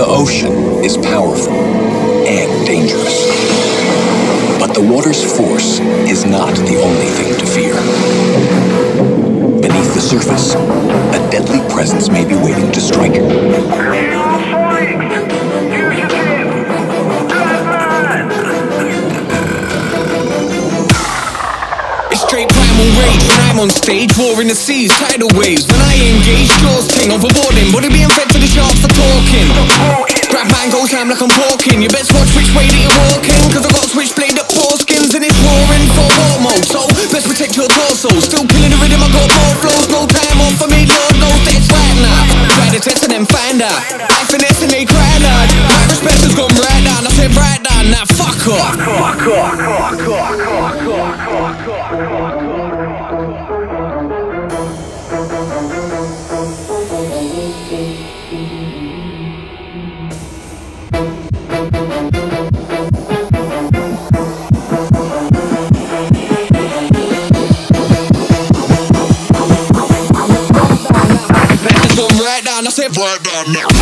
The ocean is powerful and dangerous. But the water's force is not the only thing to fear. Beneath the surface, a deadly presence may be waiting to strike. It's straight primal rage when I'm on stage, war in the seas, tidal waves. When I engage, jaws ting overboarding, body being fed to the sharks for talking. Grab mangoes, ham like I'm porking. You best watch which way that you're walking, cause I got a switchblade that foreskins and it's roaring for war mode. So best protect your torso. Still killing the rhythm, I got more flows. No time on for me, Lord knows that's right now. Try to test and then find out. I finesse and they cry loud. My respect has gone right down. I said right down, now fuck off. Right down, I said right down now.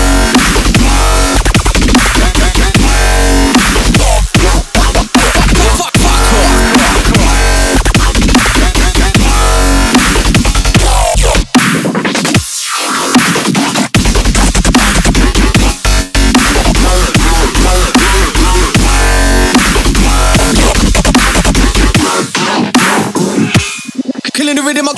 Killing the rhythm,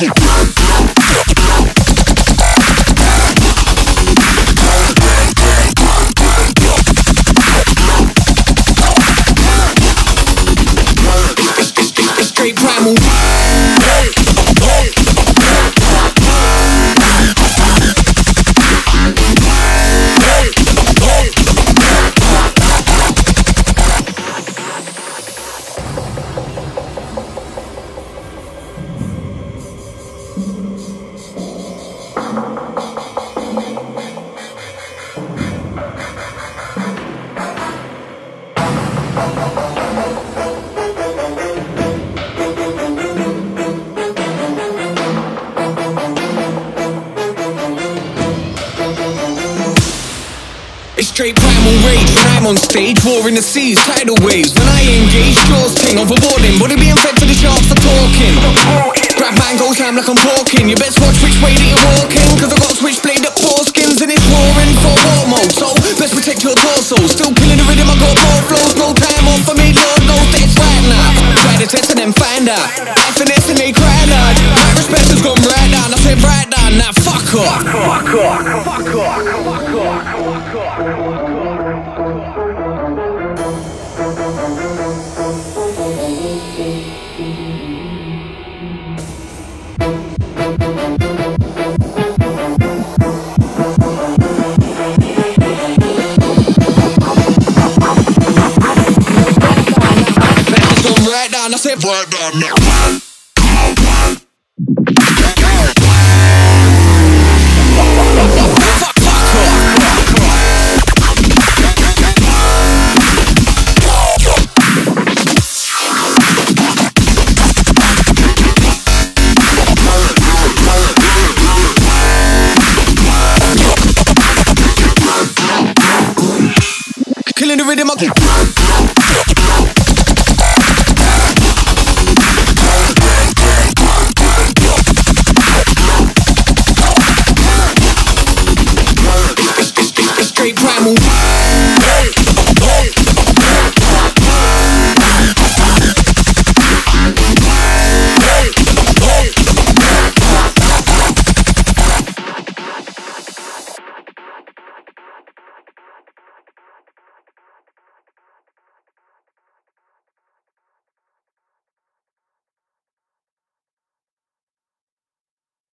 straight primal. It's straight primal rage when I'm on stage, war in the seas, tidal waves. When I engage, jaws ting overboarding, body being fed to the sharks for talking. Grab mangoes, ham like I'm porking. You best watch which way that you're walking, cause I got a switchblade that foreskins and it's roaring for war mode. So best protect your torso. Still killing the rhythm, I got more flows. No time on for me, Lord knows that's right now. Try to test and then find out. I finesse and they cry loud. My respect has gone right down. I said right down, now fuck off. Right down, I said right down now. Killing the rhythm, straight primal.